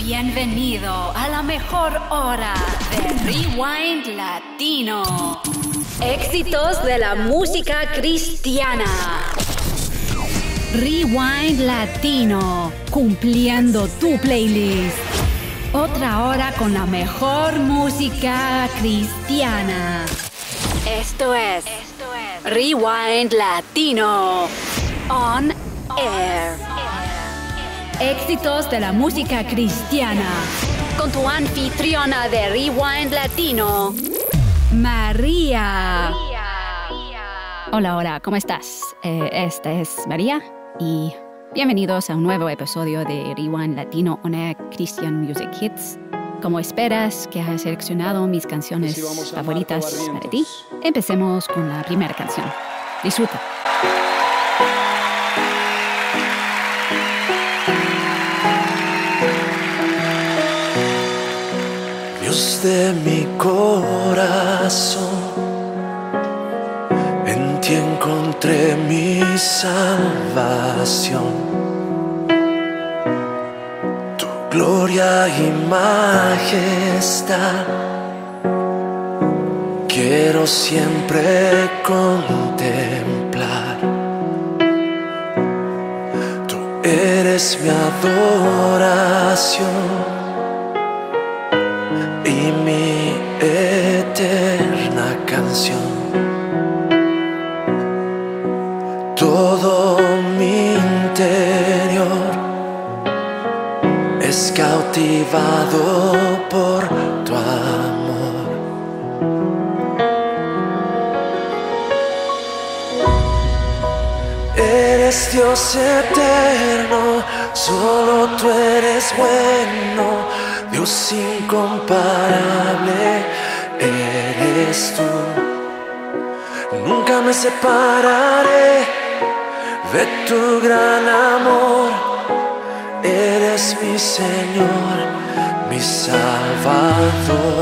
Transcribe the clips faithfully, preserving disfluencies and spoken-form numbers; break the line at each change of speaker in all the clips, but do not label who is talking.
Bienvenido a la mejor hora de Rewind Latino. Éxitos de la música cristiana. Rewind Latino, cumpliendo tu playlist. Otra hora con la mejor música cristiana. Esto es, Esto es Rewind Latino On Air. Éxitos de la música cristiana. Con tu anfitriona de Rewind Latino, María. Hola, hola, ¿cómo estás? Eh, esta es María y bienvenidos a un nuevo episodio de Rewind Latino On Air Christian Music Hits. Como esperas que haya seleccionado mis canciones sí, favoritas para ti, empecemos con la primera canción. Disfruta.
Dios de mi corazón, en ti encontré mi salvación. Tu gloria y majestad quiero siempre contemplar. Tú eres mi adoración y mi eterna canción. Todo mi interior es cautivado por tu amor. Eres Dios eterno, solo tú eres bueno. Dios incomparable eres tú. Nunca me separaré de tu gran amor. Eres mi Señor, mi Salvador.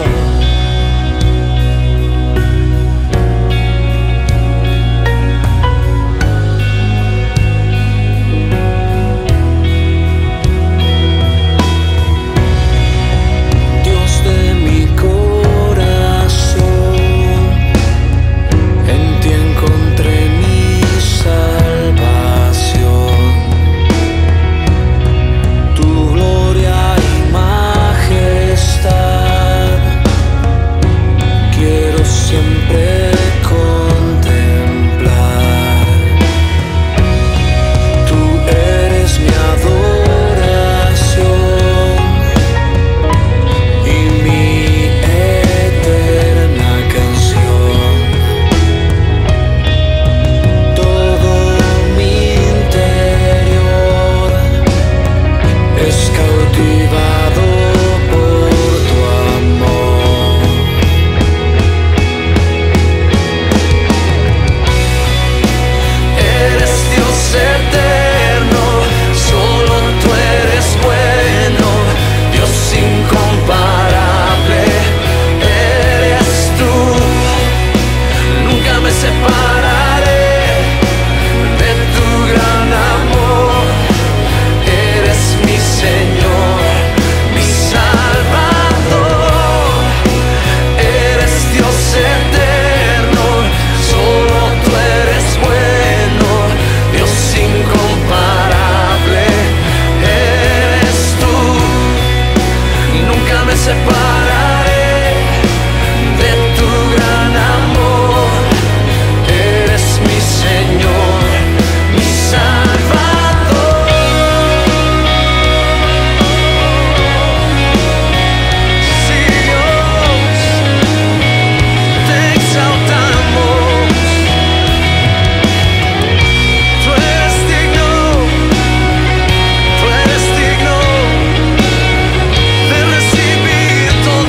Todo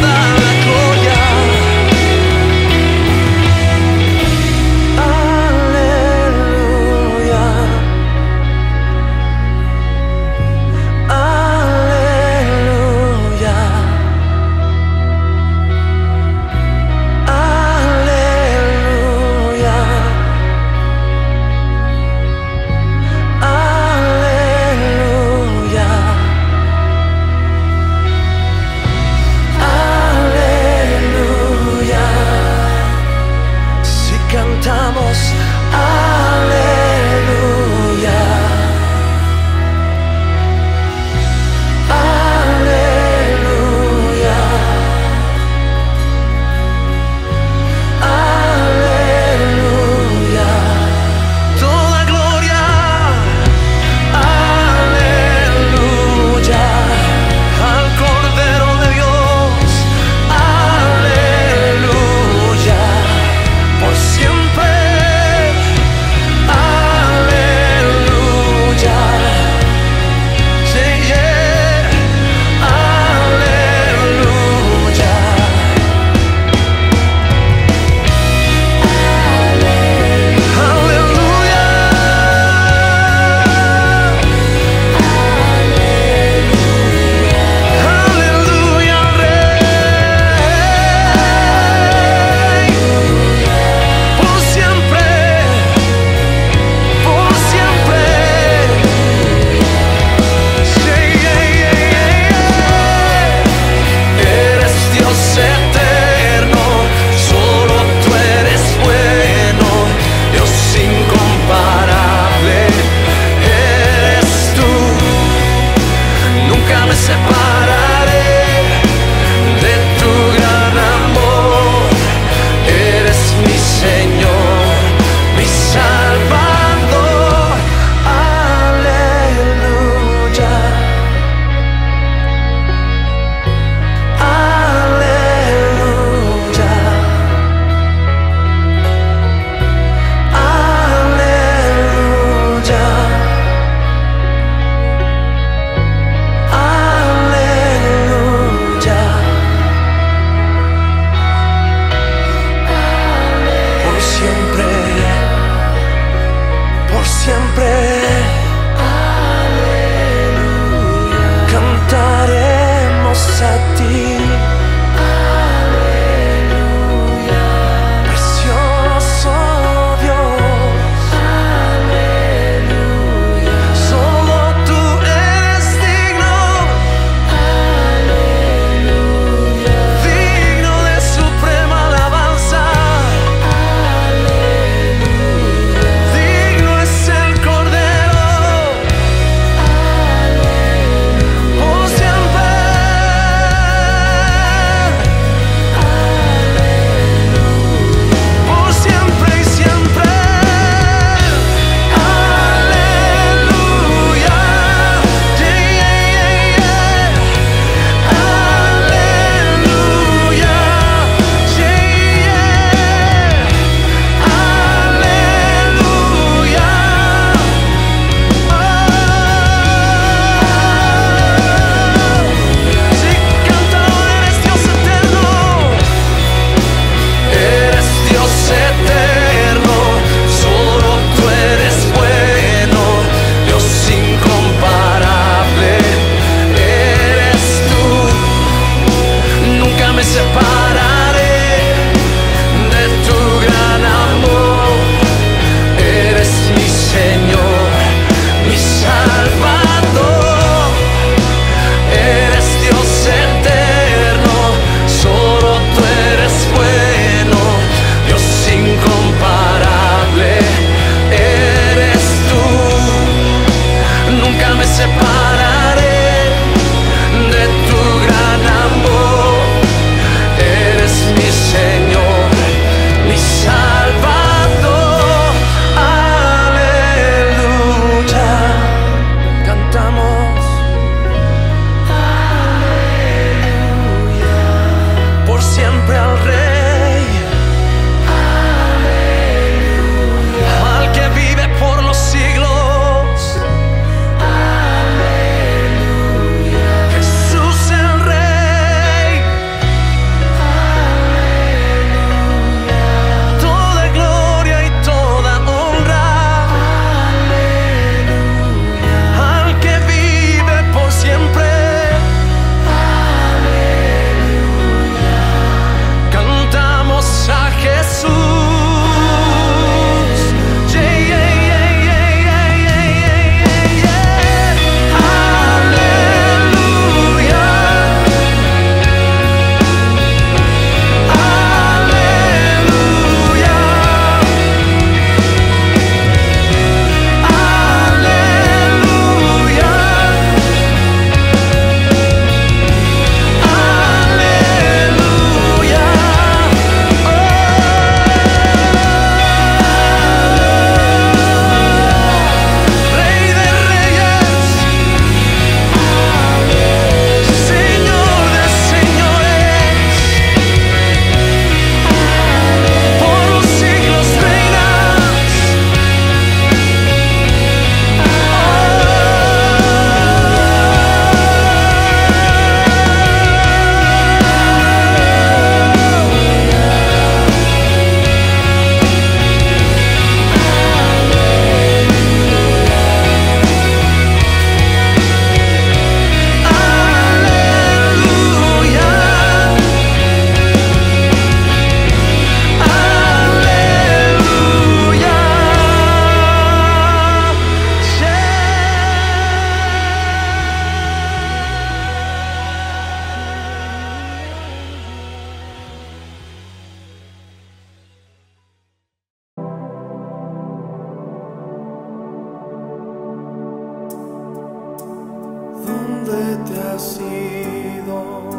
te has ido?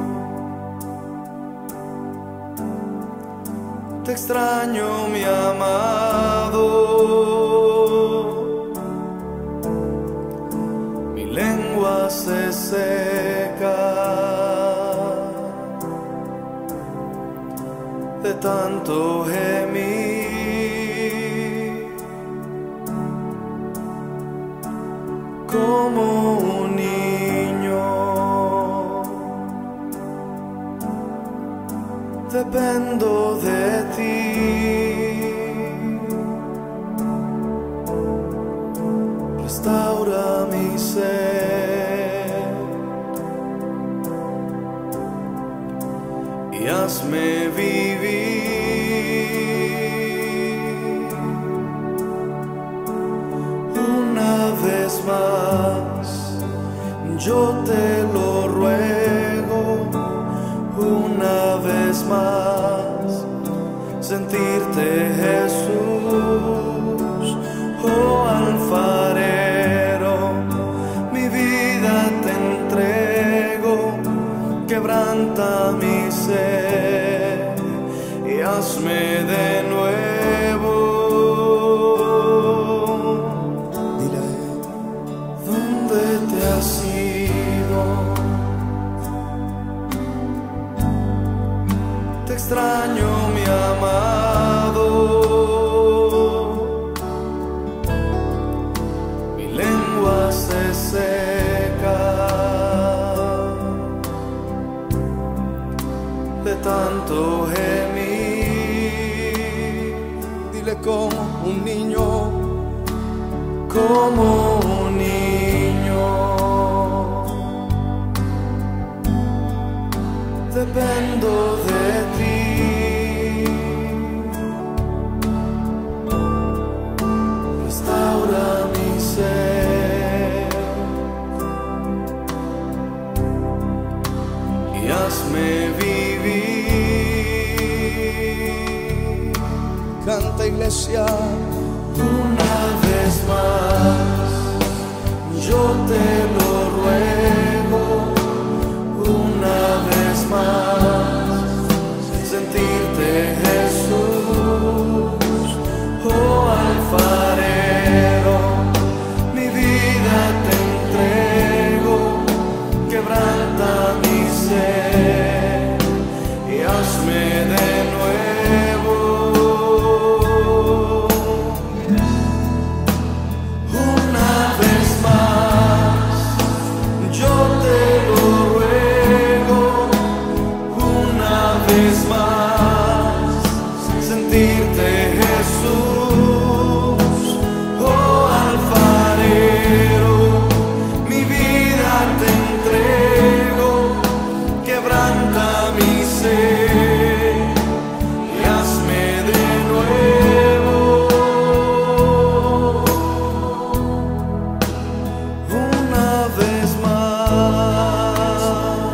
Te extraño, mi amado. Mi lengua se seca de tanto gemir, como un niño. Dependo de ti. Restaura mi ser y hazme vivir una vez más. Yo te lo ruego, una vez más, sentirte, Jesús, oh alfarero. Mi vida te entrego, quebranta mi ser y hazme de nuevo. Dile, ¿dónde te has ido? Te extraño, mi amado. Mi lengua se seca de tanto gemir. Dile, como un niño, como un niño. Dependo de ti. Restaura mi ser y hazme vivir. Canta, iglesia, una vez más. Yo te lo ruego, una vez más, sentirte, Jesús, oh alfarero. Mi vida te entrego, quebranta mi ser y hazme de nuevo. Una vez más, yo te lo ruego, una vez más, sentirte, Jesús, oh alfarero. Mi vida te entrego, quebranta mi ser y hazme de nuevo. Una vez más.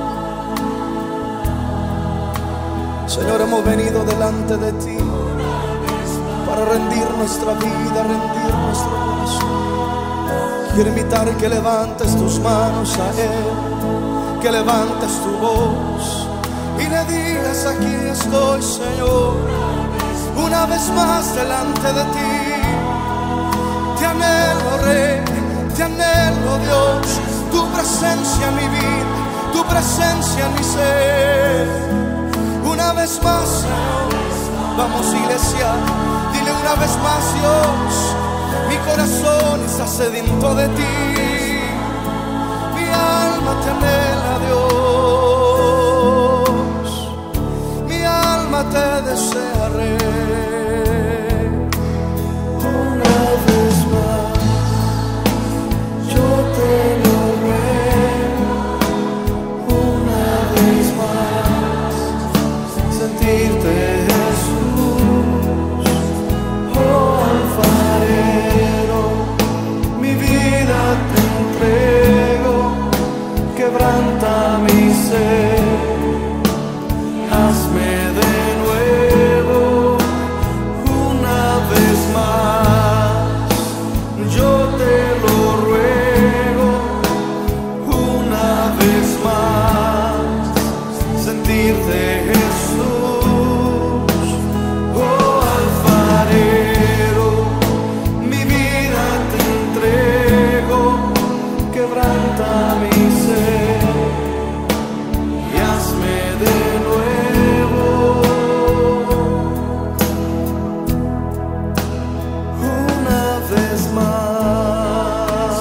Señor, hemos venido delante de ti para rendir nuestra vida, rendir nuestro corazón. Quiero invitar que levantes tus manos a Él, que levantes tu voz y le digas: aquí estoy, Señor, una vez más delante de ti. Te anhelo, Rey, te anhelo, Dios, tu presencia en mi vida, tu presencia en mi ser. Una vez más, Señor, vamos, iglesia, dile una vez más: Dios, mi corazón está sediento de ti, mi alma te anhela, Dios, mi alma te desea, Rey. Una vez más, yo te lo ruego, una vez más, sentirte, Jesús, oh alfarero. Mi vida te entrego, quebranta mi ser, hazme de nuevo. Una vez más, yo te lo ruego, una sentirte, Jesús, oh alfarero, mi vida te entrego, quebranta mi ser y hazme de nuevo una vez más,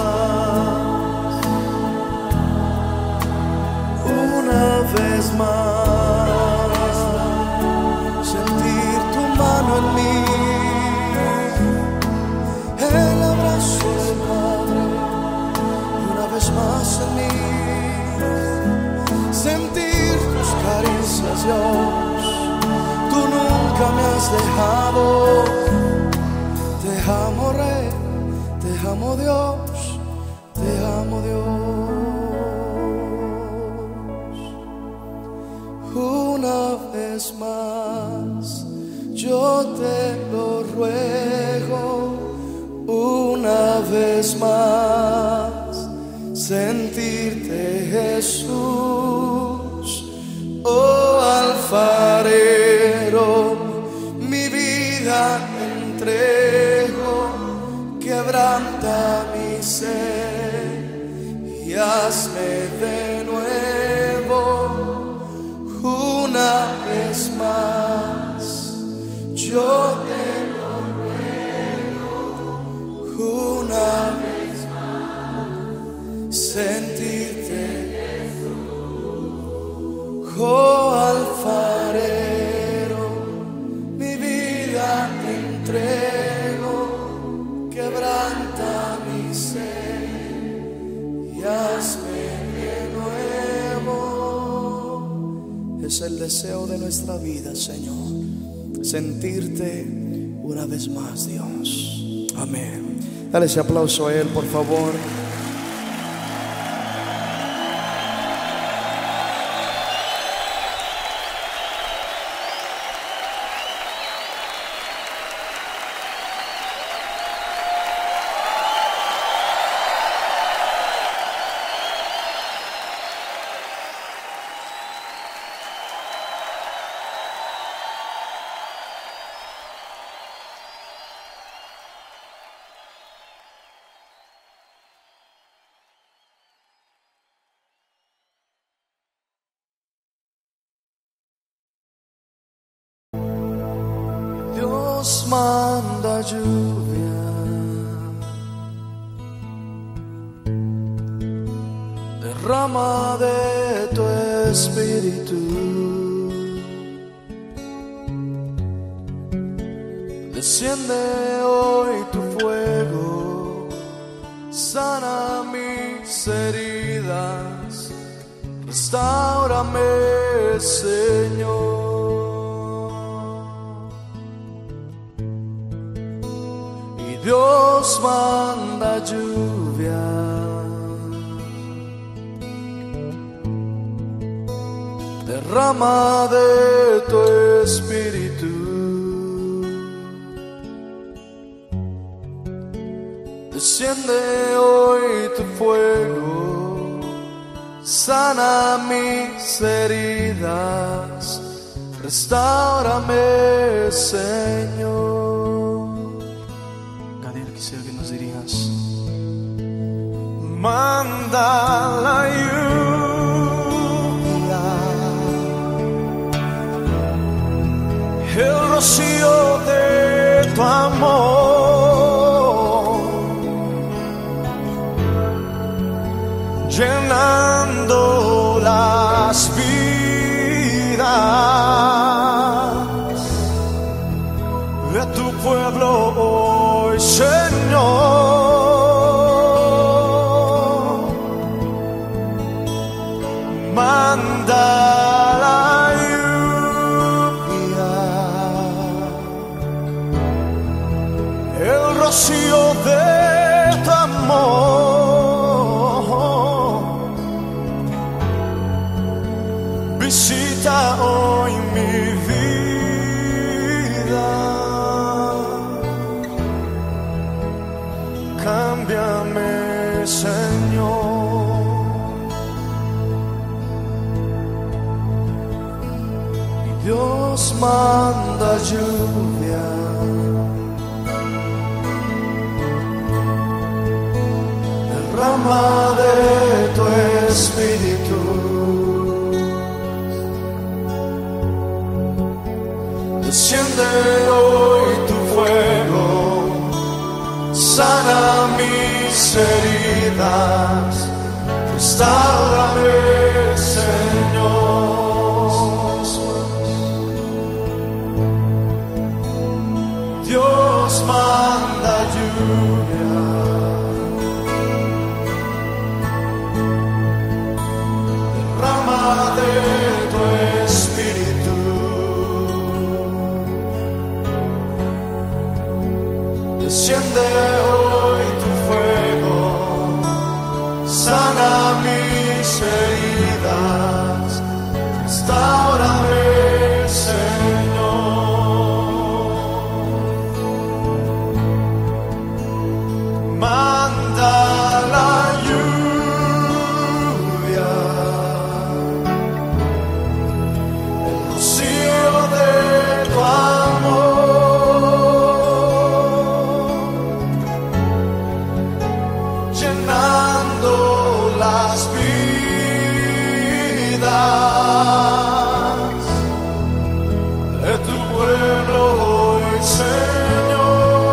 una vez más, sentir tu mano en mí, el abrazo del Padre, una vez más en mí, sentir tus caricias, Dios, tú nunca me has dejado, te amo Rey, te amo Dios, te amo Dios. Una vez más, yo te lo ruego, una vez más, sentirte, Jesús, oh alfarero, mi vida entrego, quebranta mi ser y hazme de nuevo una vez más, yo te lo ruego, una vez más, sentirte, oh alfarero, mi vida te entrego, quebranta mi ser y hazme de nuevo. Es el deseo de nuestra vida, Señor, sentirte una vez más, Dios. Amén. Dale ese aplauso a Él, por favor. Dios manda lluvia, derrama de tu espíritu, desciende hoy tu fuego, sana mis heridas, restáurame, Señor. Dios manda lluvia, derrama de tu espíritu, desciende hoy tu fuego, sana mis heridas, restáurame, Señor. Quisiera que nos dirías: manda la lluvia, el rocío de tu amor, llenando las vidas de tu pueblo hoy, Señor. Manda la lluvia, el rocío de tu amor, visita hoy mi vida, cámbiame, Señor. Dios manda lluvia, derrama de tu espíritu, desciende hoy tu fuego, sana mis heridas, restáurame, Señor. Dios manda lluvia, derrama de tu espíritu, desciende hoy tu fuego, sana mis heridas, restáurame, Señor. Manda la lluvia, el rocío de tu amor, llenando las vidas de tu pueblo hoy, Señor.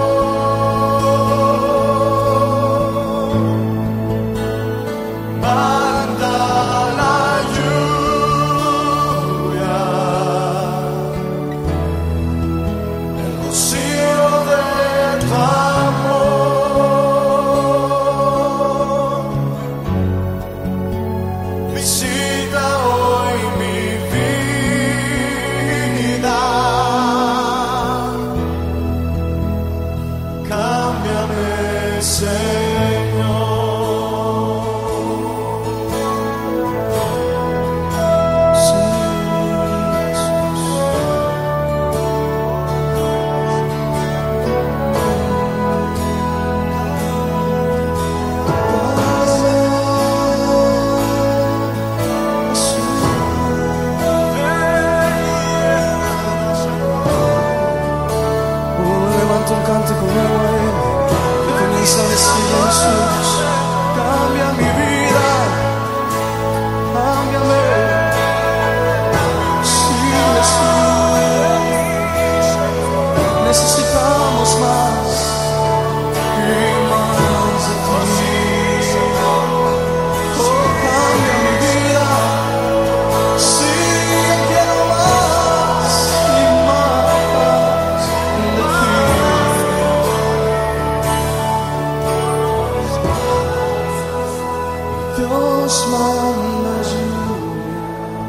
Dios manda lluvia,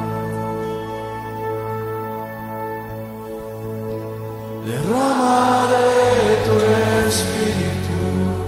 derrama de tu espíritu,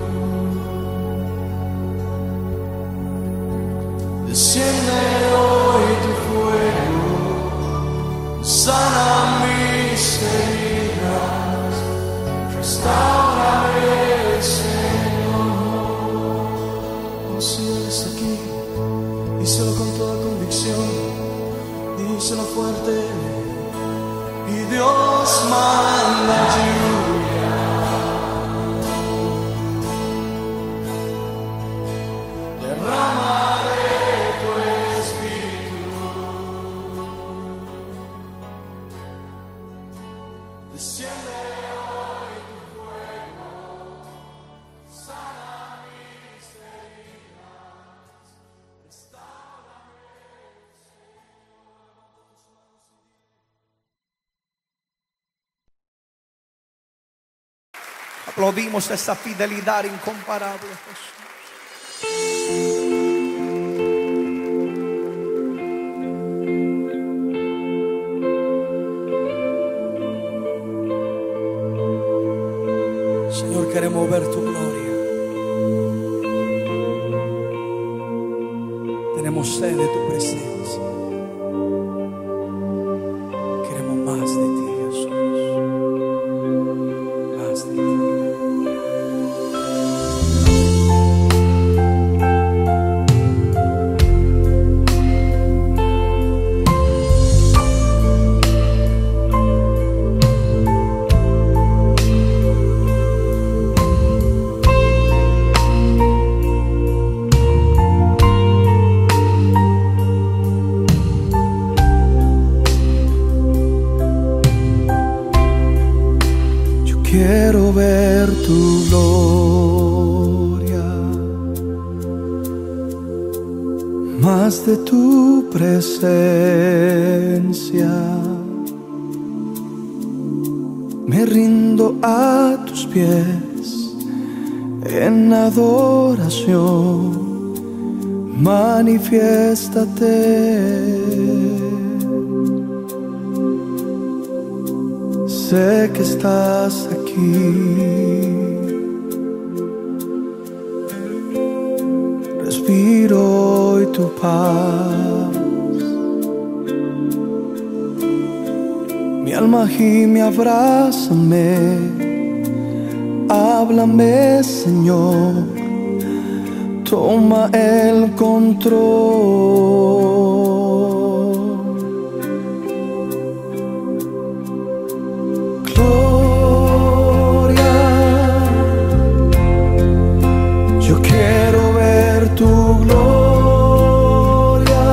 desciende hoy tu fuego, sana mis heridas, restáurame, Señor. Oh, si eres aquí, díselo con toda convicción, díselo fuerte. Y Dios manda lluvia, derrama de tu espíritu, desciende hoy tu fuego, sana mis heridas, restáurame. Aplaudimos esta fidelidad incomparable, Jesús. Señor, queremos ver tu gloria. Tenemos sed de tu presencia. Queremos más de ti, Jesús. Más de ti. quiero ver tu gloria, más de tu presencia. Me rindo a tus pies en adoración, manifiéstate. Sé que estás aquí, respiro hoy tu paz. Mi alma gime, abrázame, háblame, Señor, toma el control. Gloria, yo quiero ver tu gloria.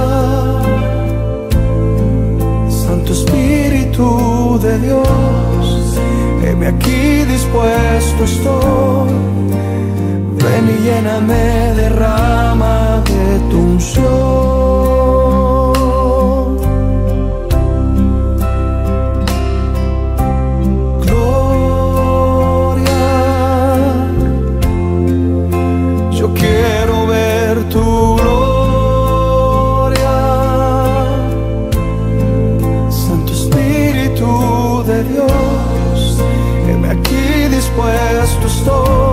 Santo Espíritu de Dios, heme aquí, dispuesto estoy. Ven y lléname, derrama de tu unción. Gloria, yo quiero ver tu gloria. Santo Espíritu de Dios, heme aquí, dispuesto estoy.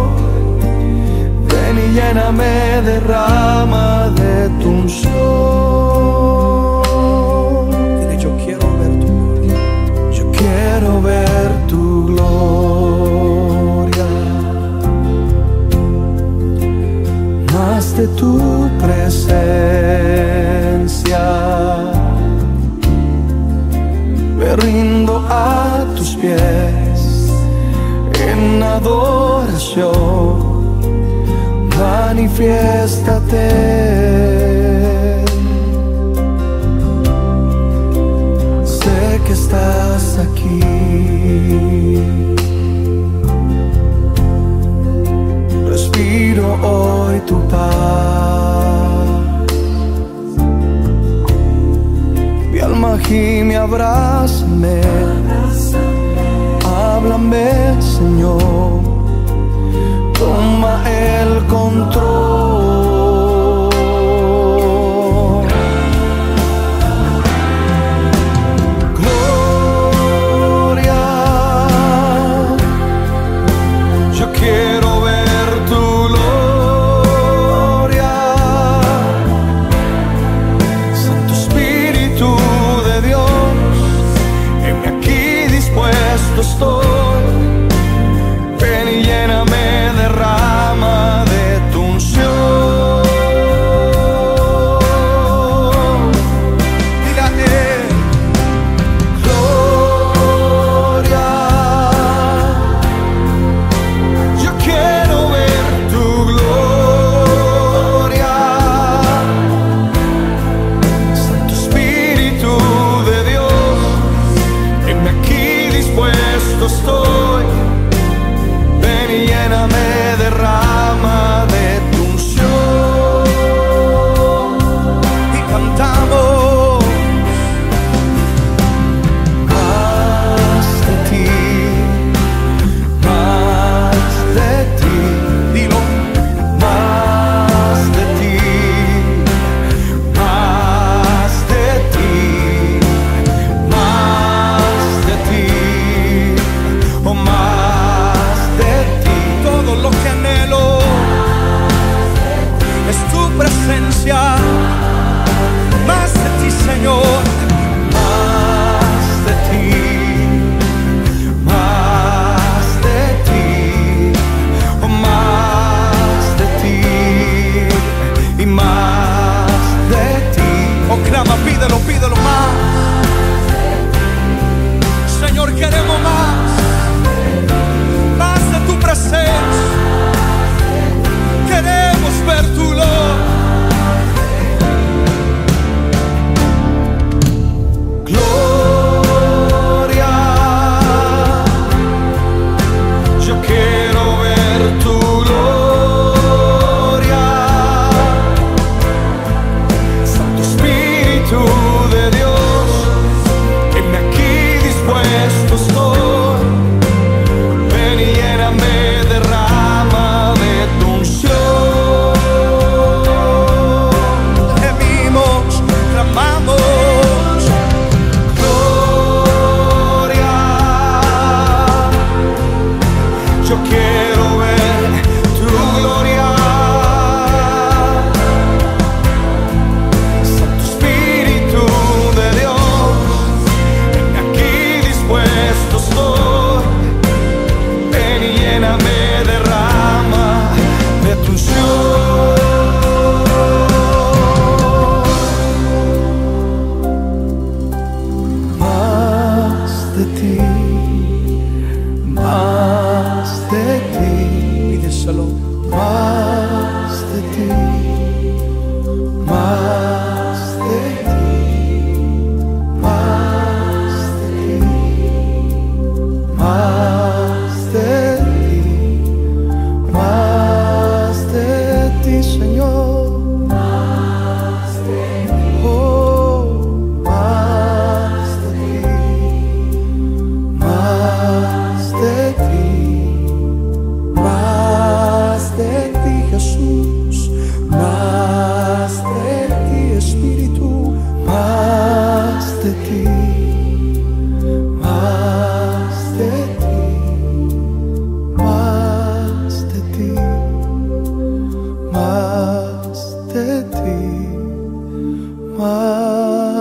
Lléname, derrama de tu unción. Dile, yo quiero ver tu gloria. Yo quiero ver tu gloria, más de tu presencia. Me rindo a tus pies en adoración, manifiéstate. Sé que estás aquí, respiro hoy tu paz. Mi alma gime, abrázame, háblame, Señor, toma el control. Gloria, yo quiero ver tu gloria. Santo Espíritu de Dios, heme aquí, dispuesto estoy. Ven y lléname, derrama de tu unción. Dile a Él, gloria, yo quiero ver tu gloria. Santo Espíritu de Dios, heme aquí, dispuesto estoy. Ven y lléname, derrama de tu unción. Y cantamos más de ti, más de ti. Dilo, más de ti, más de ti, más de ti, oh, más de ti. Todo lo que anhelo es tu presencia, más de ti, Señor, más de ti, más de ti, oh, más de ti y más de ti. Oh, clama, pídelo, pídelo más. Señor, queremos más, más de tu presencia. Queremos ver tu gloria. Gloria,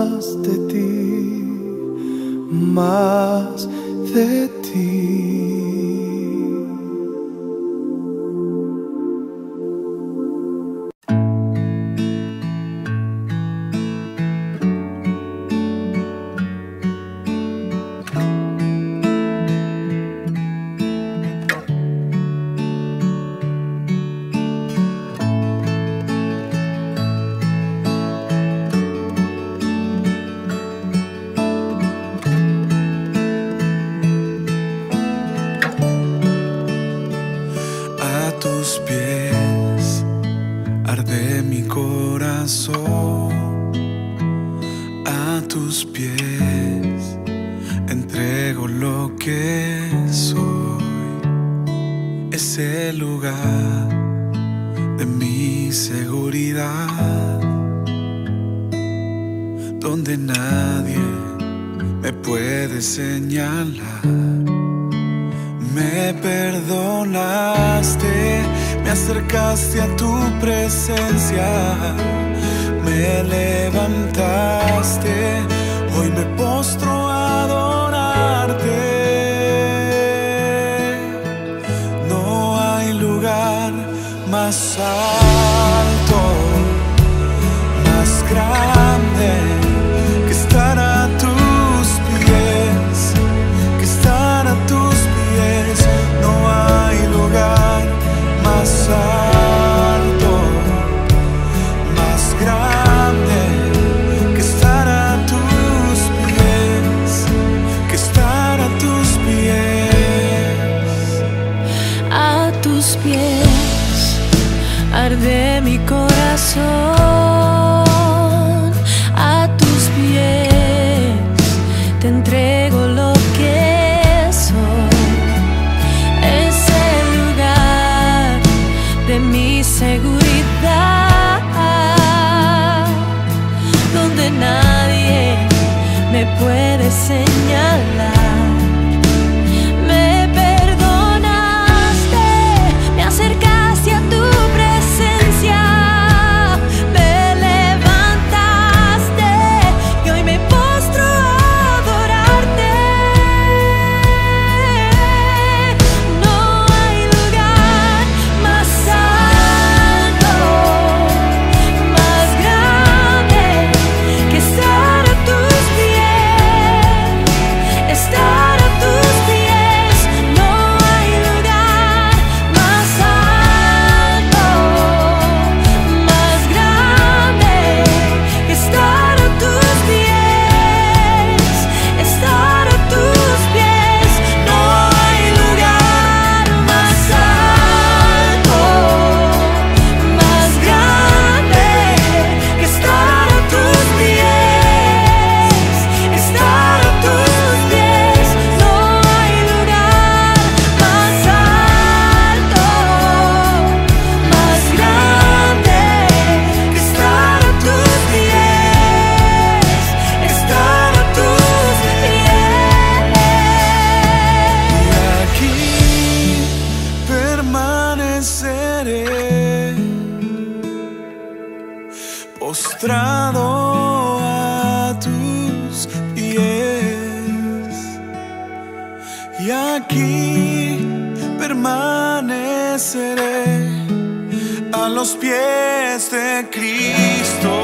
más de ti, más de ti.
A tu presencia me levantaste, hoy me postro a adorarte. No hay lugar más alto, más grande que estar a tus pies, que estar a tus pies. No hay lugar más alto,
arde mi corazón, a tus pies te entrego lo que soy. Es el lugar de mi seguridad, donde nadie me puede señalar. Postrado a tus pies, y aquí permaneceré a los pies de Cristo.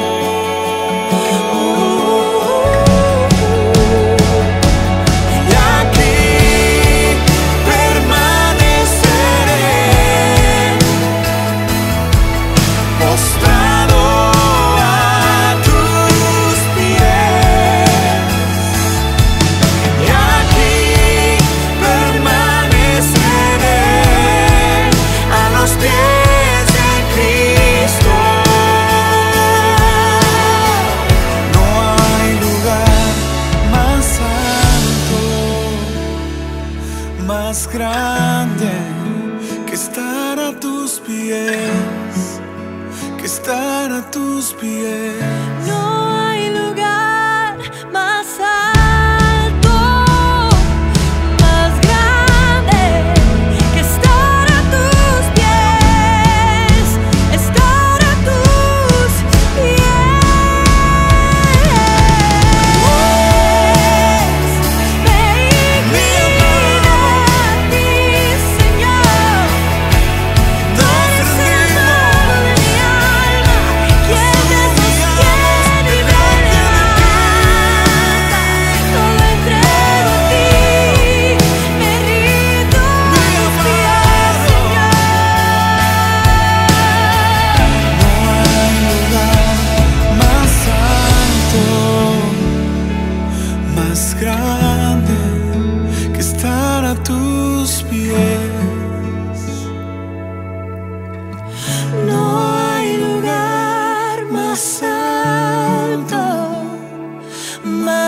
Más grande que estar a tus pies, que estar a tus pies. No hay lugar más alto, más grande que estar a tus pies, estar a tus pies.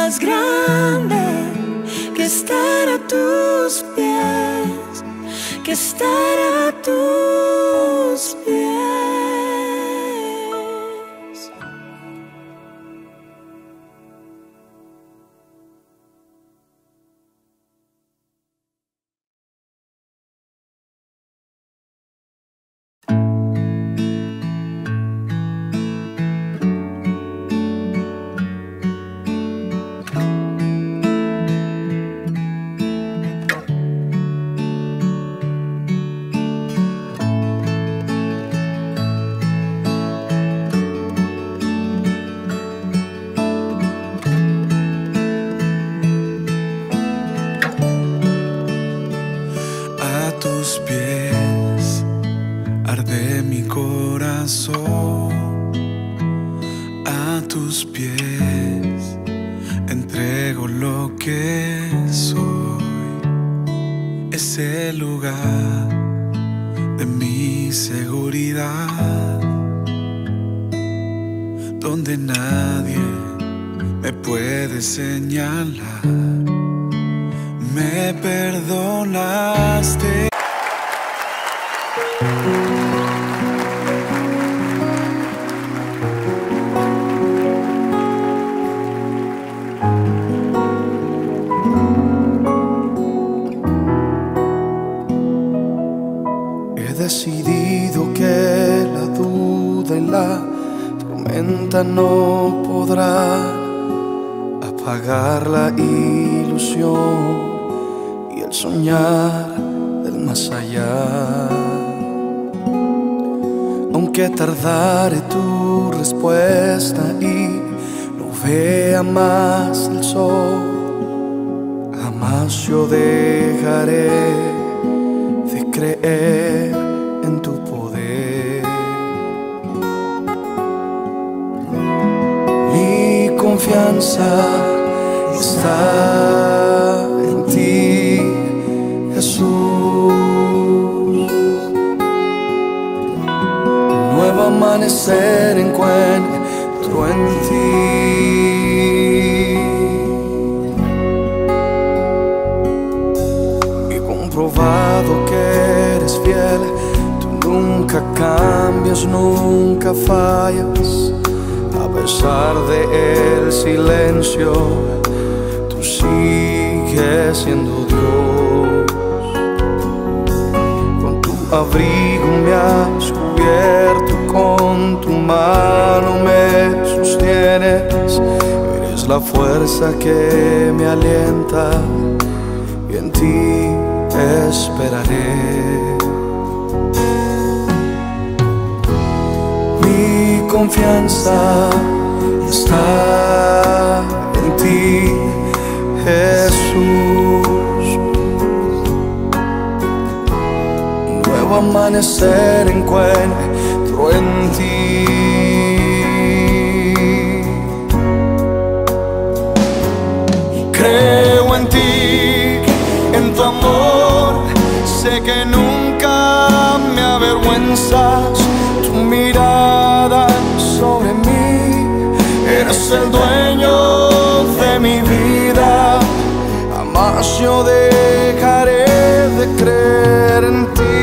más grande que estar a tus pies, que estar a tus pies.
A tus pies entrego lo que soy, ese lugar de mi seguridad, donde nadie me puede señalar. Me perdonaste.
He decidido que la duda y la tormenta no podrán apagar la ilusión y el soñar del más allá. Aunque tardare tu respuesta y no vea más el sol, jamás yo dejaré de creer en tu poder. Mi confianza está en ti, Jesús. Un nuevo amanecer encuentro en ti. He comprobado que eres fiel, tú nunca cambias, nunca fallas. A pesar del silencio, tú sigues siendo Dios. Con tu abrigo me has cubierto, con tu mano me sostienes. Eres la fuerza que me alienta y en ti esperaré. Mi confianza está en ti, Jesús. Un nuevo amanecer encuentro en ti. Creo en ti, en tu amor. Sé que nunca me avergüenzas. Tu mirada sobre mí, eres el dueño de mi vida. Jamás yo dejaré de creer en ti.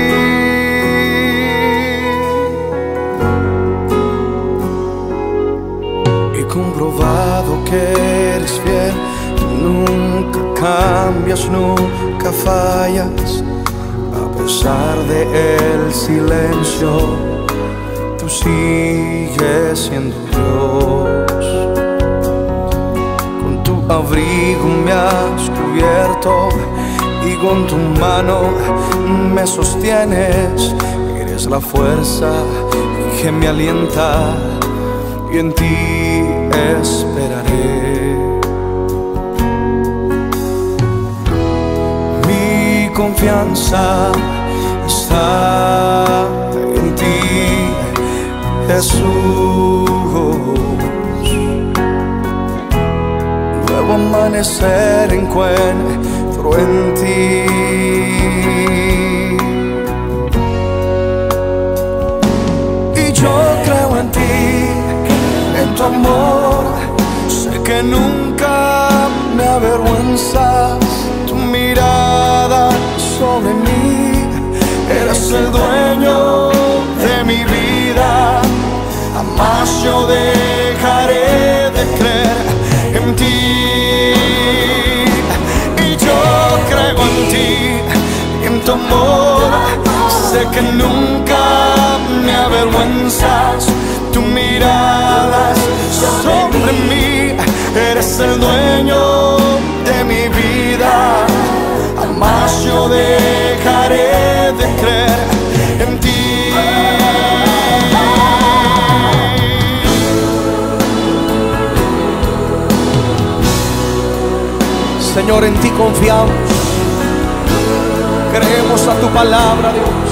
He comprobado que eres fiel, tú nunca cambias, nunca fallas. A pesar del silencio, tú sigues siendo Dios. Con tu abrigo me has cubierto y con tu mano me sostienes. Eres la fuerza que me alienta y en ti esperaré. Mi confianza está en ti, Jesús. Nuevo amanecer encuentro en ti. Y yo creo en ti, en tu amor. Sé que nunca vergüenzas, tu mirada sobre mí. Eres el dueño de mi vida, jamás yo dejaré de creer en ti. Y yo creo en ti, en tu amor, sé que nunca me avergüenzas. Tu mirada sobre mí, eres el dueño de mi vida, jamás yo dejaré de creer en ti. Señor, en ti confiamos, creemos a tu palabra, Dios,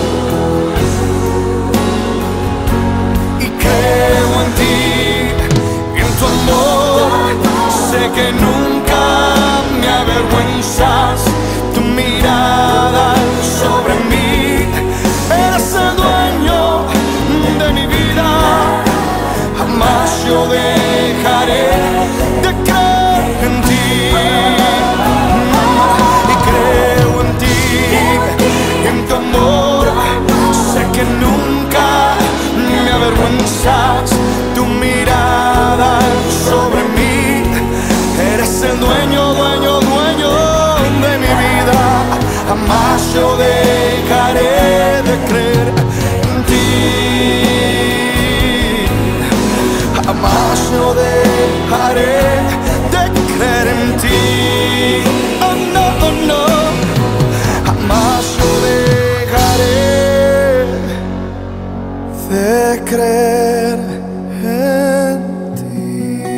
y creo en ti, en tu amor, sé que nunca me avergüenzas. Tu mirada sobre mí, eres el dueño de mi vida, jamás yo dejaré de creer en ti. Y creo en ti, en tu amor, sé que nunca me avergüenzas. Tu mirada sobre mí, eres el dueño, dueño, dueño de mi vida, jamás yo dejaré de creer en ti, jamás yo dejaré de creer en ti. Oh no, oh no, jamás yo dejaré de creer en ti.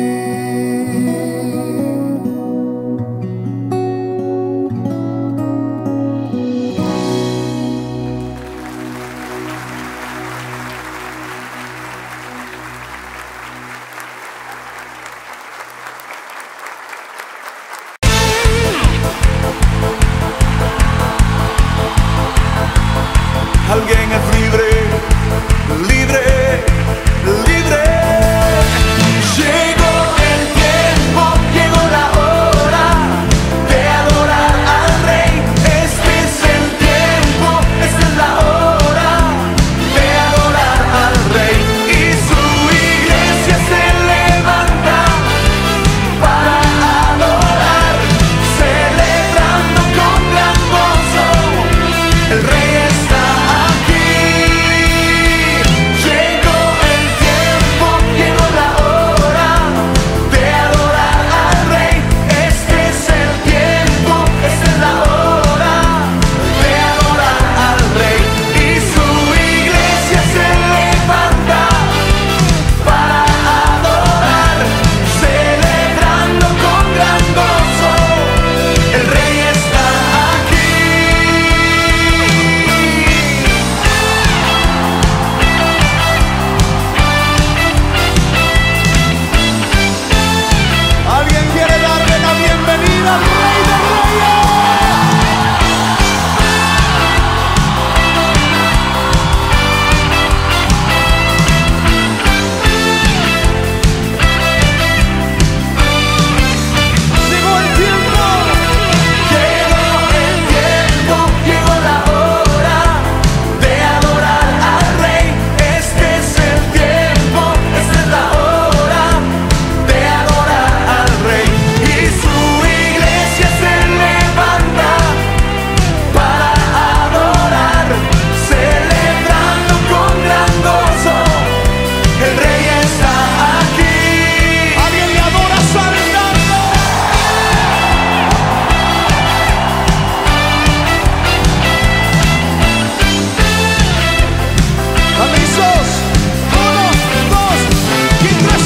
Alguien es libre, libre, libre. Llegó el tiempo, llegó la hora de adorar al Rey. Este es el tiempo, esta es la hora de adorar al Rey. Y su iglesia se levanta para adorar, celebrando con gran gozo. El Rey está aquí. Llegó el tiempo, llegó la hora de adorar al Rey. Este es el tiempo, esta es la hora de adorar al Rey. Y su iglesia se levanta para adorar, celebrando con gran gozo. El Rey está aquí. ¿Alguien quiere darle la bienvenida al Rey de Reyes? Llegó el tiempo, llegó el tiempo, llegó la hora de adorar al Rey. Este es el tiempo, esta es la hora de adorar al Rey. Y su iglesia se levanta para adorar, celebrando con gran gozo. El Rey está aquí. ¿Alguien le adora saltando? ¿Listos? Uno, dos y tres.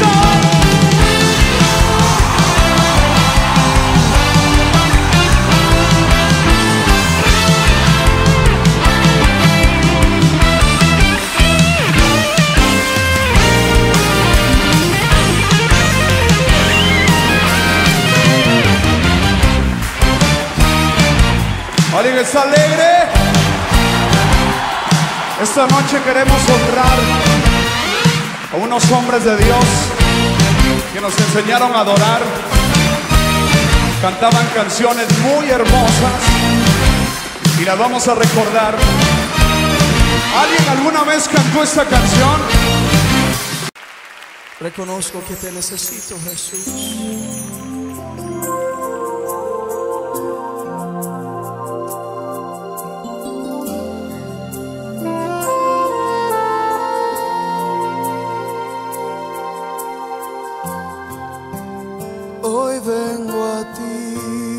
¿Alguien está alegre? Esta noche queremos honrar a unos hombres de Dios que nos enseñaron a adorar. cantaban canciones muy hermosas y las vamos a recordar. ¿Alguien alguna vez cantó esta canción? Reconozco que te necesito, Jesús. Hoy vengo a ti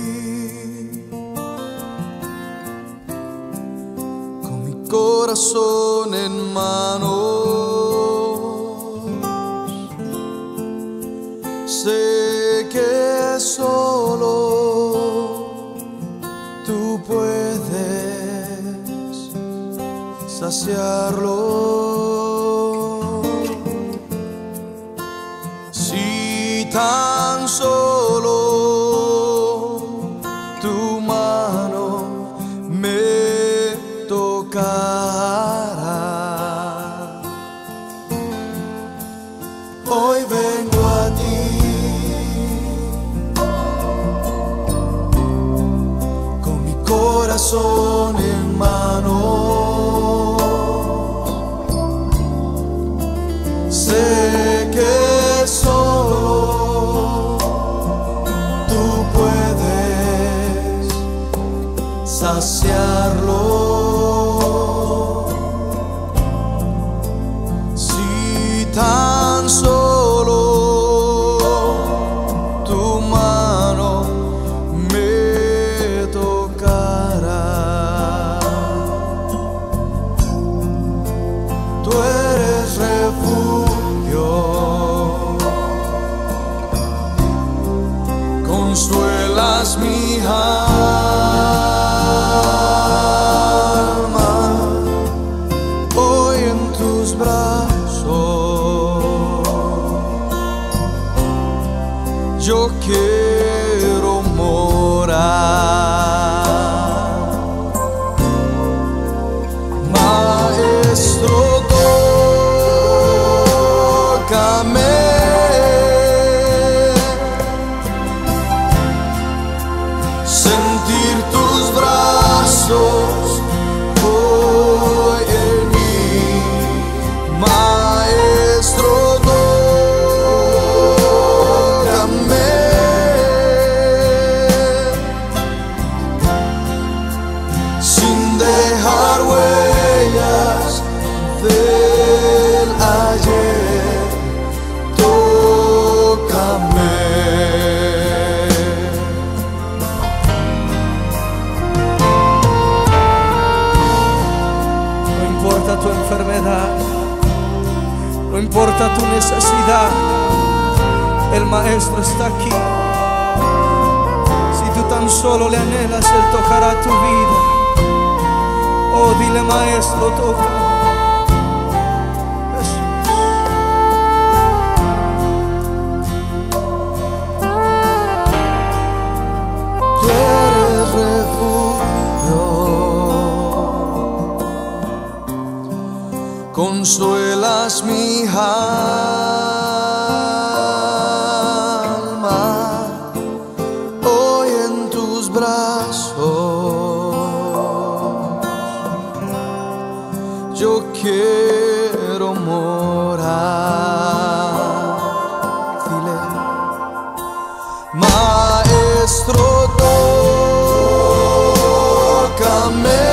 con mi corazón en manos. Sé que solo tú puedes saciarlo. Si tan solo tu mano me tocara, hoy vengo a ti con mi corazón en mano. Sé que solo tú puedes saciarlo. Si tan solo tu mano me tocara, tú eres refugio, consuelas mi alma. Hoy en tus brazos yo quiero morar. Maestro, tócame, sentir tus brazos hoy en mí. Maestro, tócame, sin dejar huellas del ayer. Tócame. No importa tu enfermedad, no importa tu necesidad, el Maestro está aquí. Si tú tan solo le anhelas, Él tocará tu vida. Oh, dile, Maestro, toca. Tú eres refugio, consuelas mi alma. Hoy en tus brazos yo quiero morar. Dile, Maestro, tócame,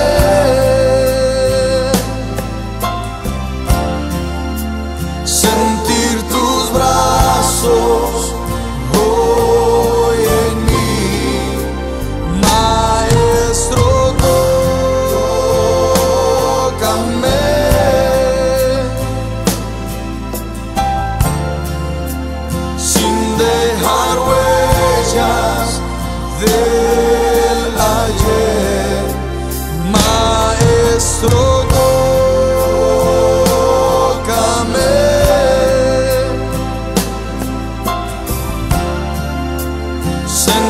sentir tus brazos hoy en mí. Maestro, tócame, sin dejar huellas del ayer. Maestro, tócame, sentir